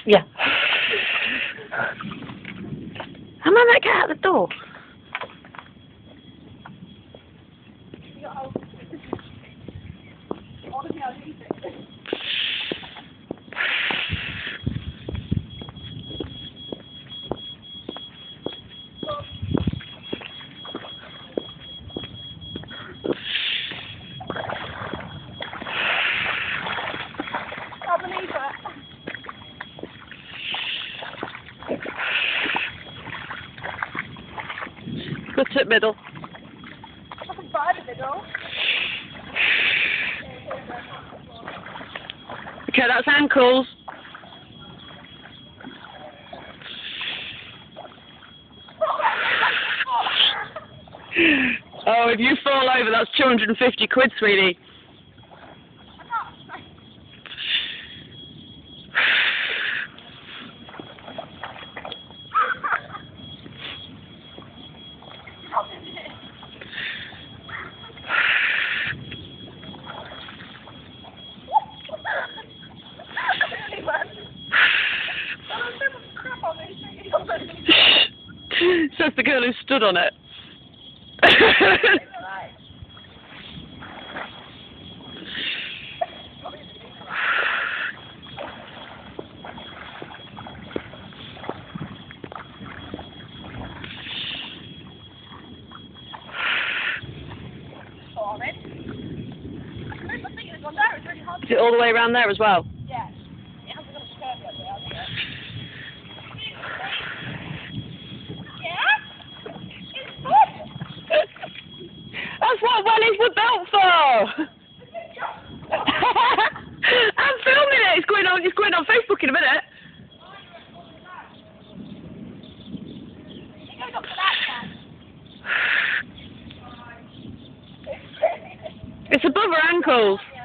Yeah. How am I meant to get out the door? Good tip middle. Okay, that's ankles. Oh, if you fall over, that's 250 quid, sweetie. Says the girl who stood on it. Is it all the way around there as well? Yeah. It hasn't got a skirt yet, has it? Yeah? It's fun! That's what wellies were built for! I'm filming it! It's going on Facebook in a minute. It goes up to that time. It's above her ankles.